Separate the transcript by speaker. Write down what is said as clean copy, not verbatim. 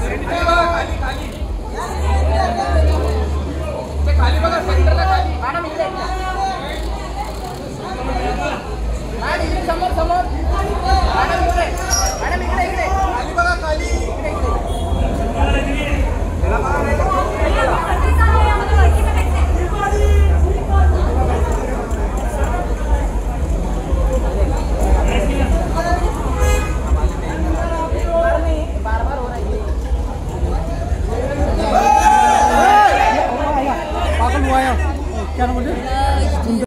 Speaker 1: खाली बघा सेंटरला खाली मॅडम इकडे समोर समोर मॅडम इकडे मॅडम इकडे इकडे खाली बघा खाली इकडे बार-बार हो रहा है पागल हुआ है क्या नाम है